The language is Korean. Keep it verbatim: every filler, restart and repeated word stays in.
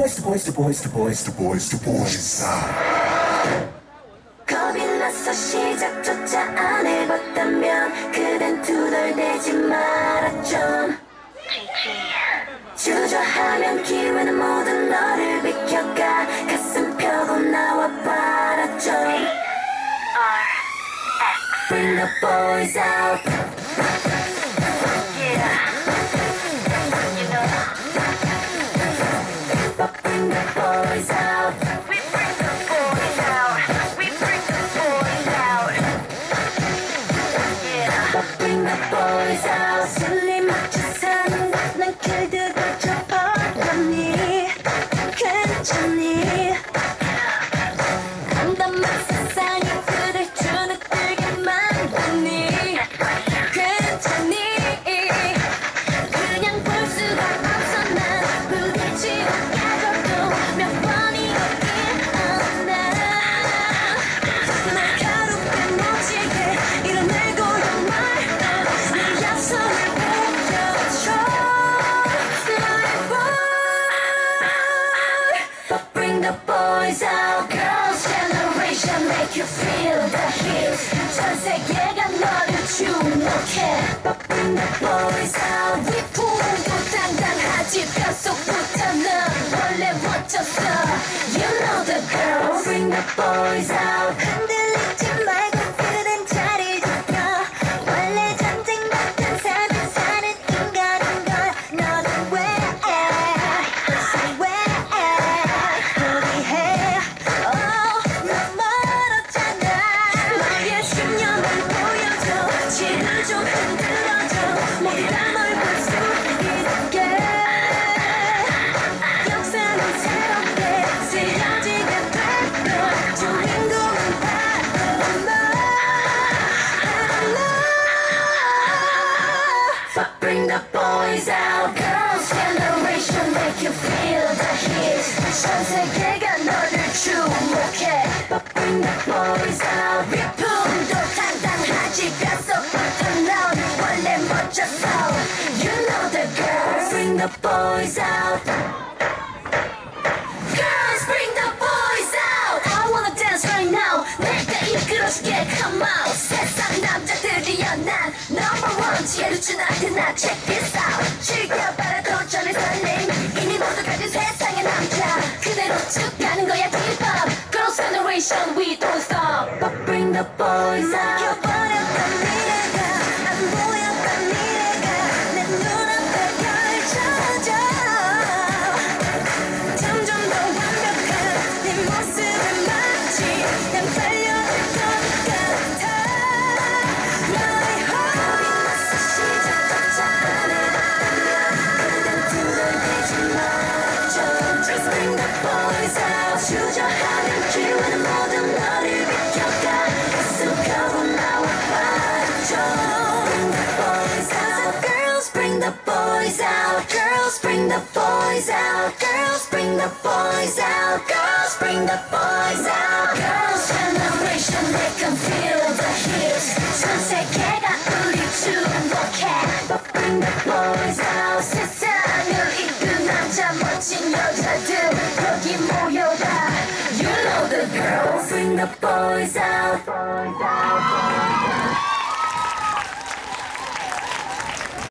boys, the boys, the boys, the boys, the boys, the boys. 겁이 나서 시작조차 안 해봤다면 그댄 투덜대지 마라 좀. 주저하면 기회는 모두 너를 비켜가. 가슴 펴고 나와 봐라 좀. Bring the boys out. Yeah. You know. Bring the boys out. We bring the boys out. We bring the boys out. Yeah. Bring the boys out. 술리 맞춰 사는 난 길들여 져버렸니. 괜찮니? 담담한 세상이 그댈 주눅들게 만드니. 괜찮니? 그냥 볼 수가 없어 난 부딪히고 깨져도 몇 번이었긴 않아. 날카롭게 멋지게 이뤄내고 연말 내 약속을 보여줘. My boy. But bring the boys out. Girls generation make you feel the heat. 전 세계가 너를 주목해. But bring the boys out. 위풍도 당당하지 뼛속부터는 원래 멋졌어. You know the girls. Bring the boys out. 흔들리지 말고 그댄 자리 지켜. 원래 전쟁 같은 삶을 사는 인간인 걸 너는 왜 글쎄 왜 포기해. Oh, 너 멀었잖아. 너의 신념을 보여줘. 지를 좀 흔들어줘. 모두 다 널 볼 수 있게. 역사는 새롭게 쓰여지게 됐던 주인공은 바로 너. But bring the boys out. Girls generation make you feel the heat. 전 세계가 너를 주목해. But bring the boys out. 위풍도 당당하지 뼛속부터 넌 원래 멋졌어. You know the girls. Bring the boys out. Girls, bring the boys out. I wanna dance right now. 내가 이끌어줄게. Come out. 세상 남자들이야 난 number one. 지혜를 준 아테나. Check this out. 즐겨봐라 도전의 설렘. 이미 모두 가진 세상의 남자. 그대로 쭉 가는 거야 keep up. Girls generation we don't stop. But bring the boys out. 켜버렸던 미래가 안 보였던 미래가 내 눈앞에 펼쳐져. 점점 더 완벽한 네 모습을 마치 난 빨려들 것 같아. 너의 호흡이 나서 시작조차 안 해봤다면 그댄 두들기지 마죠. Just bring the boys out. 주저하는 기회는 모두 너를 비켜가. 가슴 펴고 나와 봐줘. Bring the boys out. Girls, bring the boys out. Girls, bring the boys out. Girls, bring the boys out. Girls, bring the boys out. Girls generation they can feel the heat. 전 세계가 우리 주목해. But bring the boys out. 세상을 이끈 남자 멋진 여자들 여기 모여라. You know the girls. Bring the boys out. Boys out.